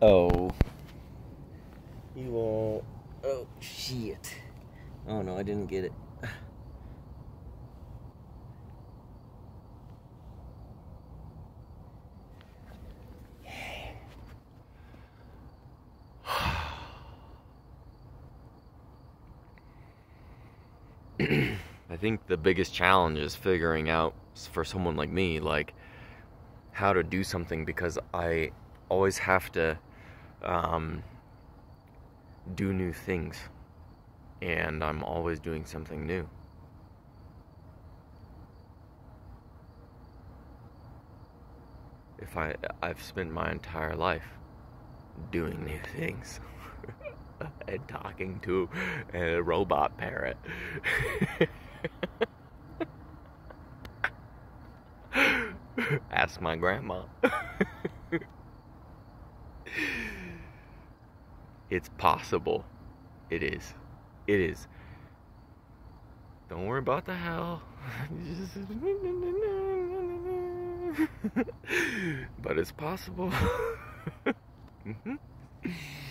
Oh. You won't. Oh, shit. Oh, no, I didn't get it. I think the biggest challenge is figuring out, for someone like me, like, how to do something, because I always have to do new things, and I'm always doing something new. I've spent my entire life doing new things and talking to a robot parrot. Ask my grandma. It's possible. It is. It is. Don't worry about the hell. But it's possible. Mm-hmm.